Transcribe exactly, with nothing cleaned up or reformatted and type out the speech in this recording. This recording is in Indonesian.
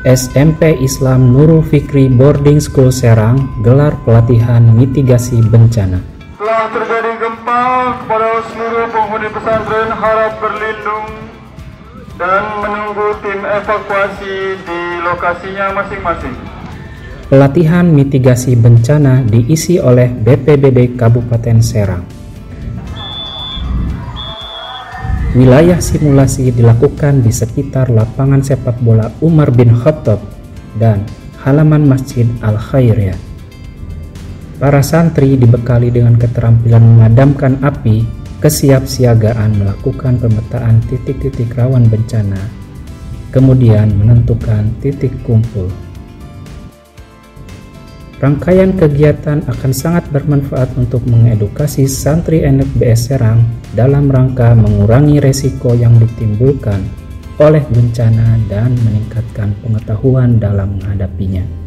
S M P Islam Nurul Fikri Boarding School Serang gelar pelatihan mitigasi bencana. Telah terjadi gempa, kepada seluruh penghuni pesantren harap berlindung dan menunggu tim evakuasi di lokasinya masing-masing. Pelatihan mitigasi bencana diisi oleh B P B D Kabupaten Serang. Wilayah simulasi dilakukan di sekitar lapangan sepak bola Umar bin Khattab dan halaman Masjid Al-Khairiyah. Para santri dibekali dengan keterampilan memadamkan api, kesiapsiagaan melakukan pemetaan titik-titik rawan bencana, kemudian menentukan titik kumpul. Rangkaian kegiatan akan sangat bermanfaat untuk mengedukasi santri N F B S Serang dalam rangka mengurangi resiko yang ditimbulkan oleh bencana dan meningkatkan pengetahuan dalam menghadapinya.